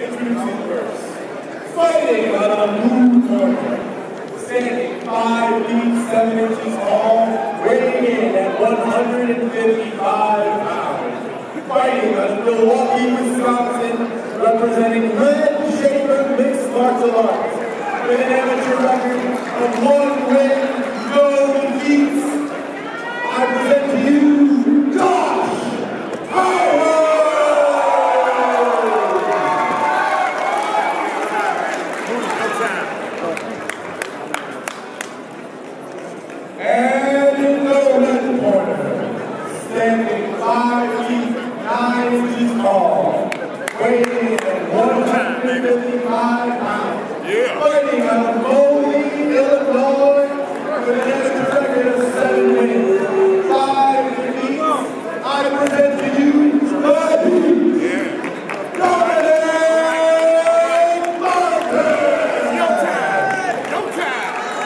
Introducing first, fighting out of the blue corner, standing 5 feet 7 inches tall, weighing in at 155 pounds. Fighting out of Milwaukee, Wisconsin, representing Red Shaper Mixed Martial Arts, with an amateur record of 1 win, no defeats. I present to you, Josh Howard! And in the red corner, standing 5 feet 9 inches tall, weighing in at 155 pounds, fighting out of Moline, Illinois, with an amateur record of 7 wins, 5 defeats. I present to you, Dominic Martin! Yo time!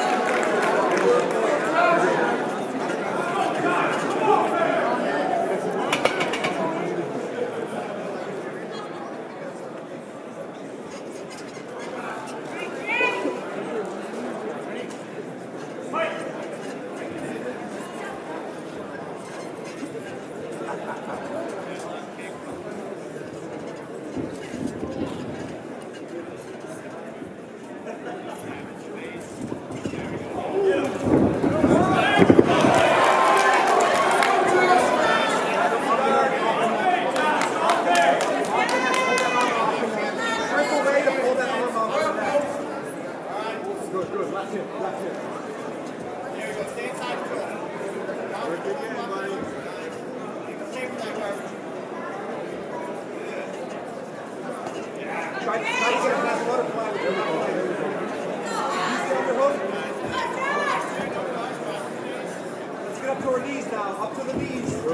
Let's get up to our knees now. Up to the knees. Yes.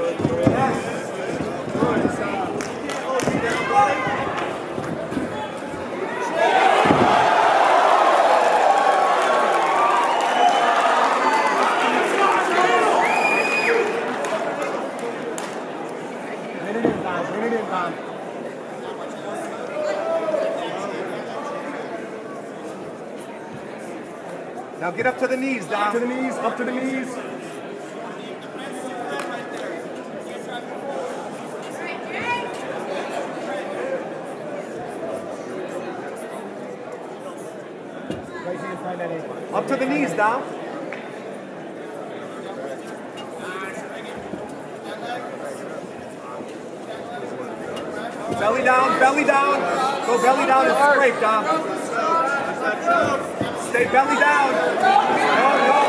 Now get up to the knees, Dom. Up to the knees, up to the knees. Up to the knees, Dom. Belly down, belly down. Go belly down and scrape, Dom. Stay belly down. No, no.